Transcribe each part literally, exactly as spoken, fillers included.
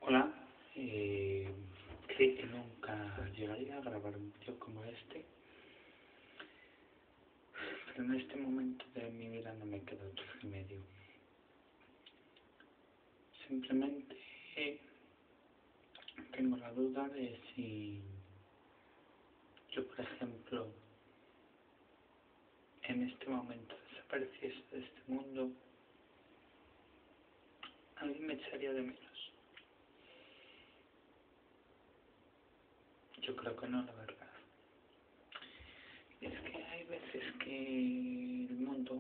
Hola, eh, creí que nunca llegaría a grabar un vídeo como este, pero en este momento de mi vida no me queda otro remedio. Simplemente eh, tengo la duda de si yo, por ejemplo, en este momento desapareciese de este mundo, alguien me echaría de menos. Yo creo que no, la verdad. Es que hay veces que el mundo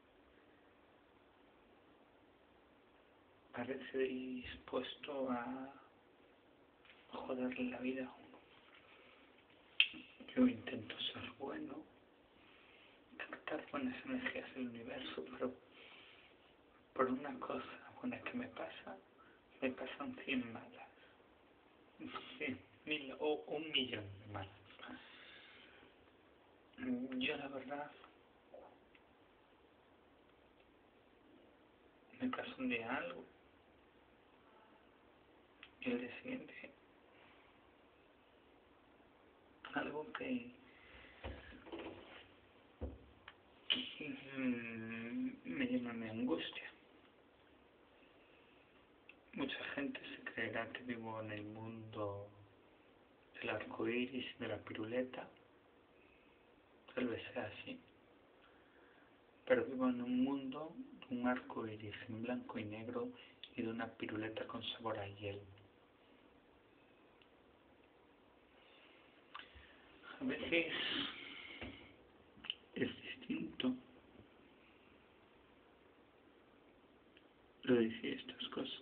parece dispuesto a joderle la vida a uno. Yo intento ser bueno, captar buenas energías del universo, pero por una cosa buena que me pasa, me pasan cien malas. Cien mil o un millón de malas. Yo la verdad me pasa un día algo y el día siguiente algo que, que mm, me llena de angustia. Mucha gente se creerá que vivo en el mundo del arco iris y de la piruleta. Tal vez sea así. Pero vivo en un mundo de un arco iris en blanco y negro y de una piruleta con sabor a hiel. A veces es distinto lo de decir estas cosas.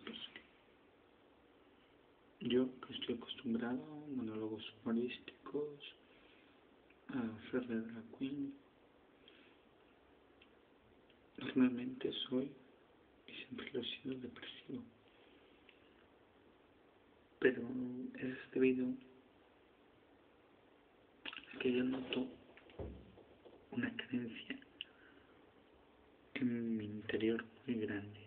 Yo, que estoy acostumbrado a monólogos humorísticos, a hacer de drag queen, realmente soy, y siempre lo he sido, depresivo. Pero es debido a que yo noto una creencia en mi interior muy grande.